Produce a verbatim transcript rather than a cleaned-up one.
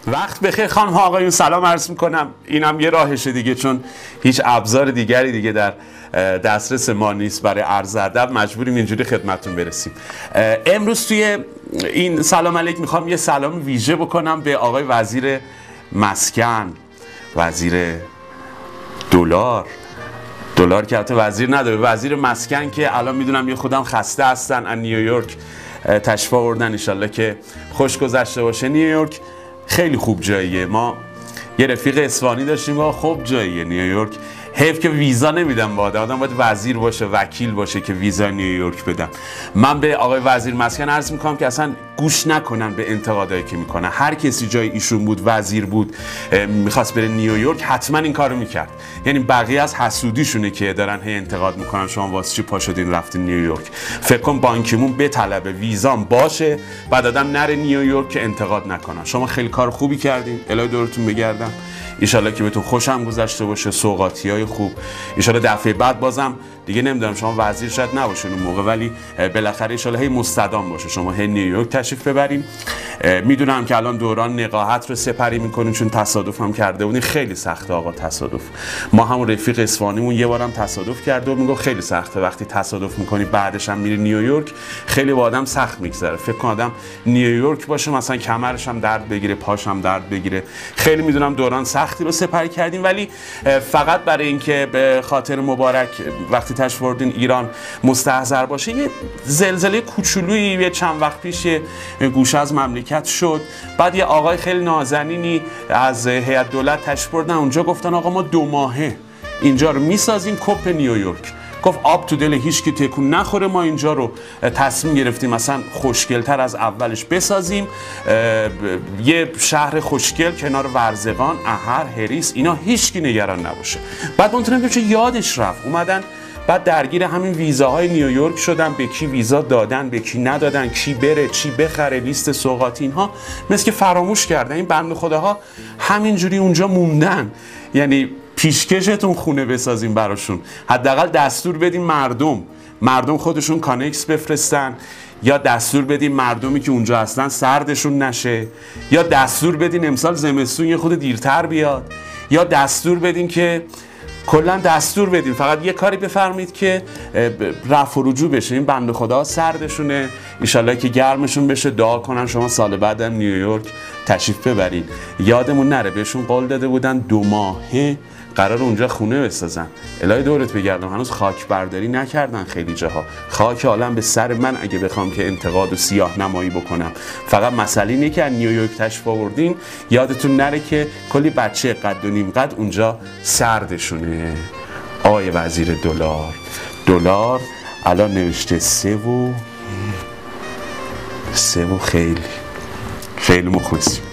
وقت بخیر خانم ها آقایون، سلام عرض میکنم. اینم یه راهشه دیگه، چون هیچ ابزار دیگری دیگه در دسترس ما نیست برای عرض ادب، مجبوریم اینجوری خدمتتون برسیم. امروز توی این سلام علیک میخوام یه سلام ویژه بکنم به آقای وزیر مسکن، وزیر دلار دلار که البته وزیر نداره، وزیر مسکن که الان میدونم یه خودم خسته هستن، از نیویورک تشریف آوردن. ان شاءالله که خوش گذشته باشه. نیویورک خیلی خوب جاییه. ما یه رفیق اصفهانی داشتیم و خوب جاییه نیویورک. حیف که ویزا نمیدم به آدم، آدم باید وزیر باشه، وکیل باشه که ویزا نیویورک بدم. من به آقای وزیر مسکن عرض میکنم که اصلا گوش نکنن به انتقادایی که میکنن. هر کسی جای ایشون بود، وزیر بود، میخواست بره نیویورک، حتما این کارو میکرد. یعنی بقیه از حسودیشونه که دارن هی انتقاد میکنن شما واسه چی پا شدین رفتین نیویورک. فکر کن بانکیمون بطلبه ویزام باشه، بعد آدم نره نیویورک که انتقاد نکنن. شما خیلی کار خوبی کردین، الهی دورتون بگردم. ان که بهتون خوشم گذشته باشه، سوغاتیای خوب. ان دفعه بعد بازم دیگه نمیدونم، شما وزیر شاید نباشین اون موقع، ولی بالاخره ان هی مستدام باشه شما هی نیویورک تشریف ببرین. میدونم که الان دوران نقاهت رو سپری میکنین، چون تصادف هم کرده بودین. خیلی سخته آقا تصادف. ما همون رفیق اصفهانیمون یه بارم تصادف کرده و میگه خیلی سخته وقتی تصادف میکنی بعدش هم میری نیویورک، خیلی با آدم سخت میگذره. فکر کن آدم نیویورک باشه مثلا کمرش هم درد بگیره، پاش هم درد بگیره. خیلی میدونم دوران سختی رو سپری کردیم، ولی فقط برای اینکه به خاطر مبارک وقتی تشریف آوردین ایران مستحضر باشه، یه زلزله کوچولویی یه چند وقت پیش گوشه از مملکت شد. بعد یه آقای خیلی نازنینی از هیئت دولت تشریف آوردن اونجا، گفتن آقا ما دو ماهه اینجا رو میسازیم کپ نیویورک. گفت آب تو دل هیچ کی تکون نخوره، ما اینجا رو تصمیم گرفتیم مثلا خوشگل‌تر از اولش بسازیم، یه شهر خوشگل کنار ورزگان، اهر، هریس، اینا هیچ کی نگران نباشه. بعد اونطوری که یادش رفت اومدن بعد درگیر همین ویزاهای نیویورک شدن، به کی ویزا دادن به کی ندادن، کی بره چی بخره، لیست سوغاتی، اینها مثل که فراموش کردن. این بنده خداها همینجوری اونجا موندن. یعنی پیشکشتون خونه بسازیم براشون، حداقل دستور بدیم مردم مردم خودشون کانکس بفرستن، یا دستور بدین مردمی که اونجا هستن سردشون نشه، یا دستور بدین امسال زمستون یه خود دیرتر بیاد، یا دستور بدین که کلا دستور بدین فقط یه کاری بفرمایید که رفع و رجوع بشه. این بنده خدا سردشونه، ان که گرمشون بشه. دعا کنن شما سال بعدم نیویورک تشریف ببرید. یادمون نره بهشون قول داده بودن دو ماهه قرار اونجا خونه بسازن. الهی دورت بگردم هنوز خاک برداری نکردن خیلی جاها. خاک عالم به سر من اگه بخوام که انتقاد و سیاه نمایی بکنم. فقط مسئله اینه که از نیویورک تشریف آوردین یادتون نره که کلی بچه قد و نیم قد اونجا سردشونه. آقای وزیر دلار دلار الان نوشته سه و سه و خیلی خیلی مخلصیم.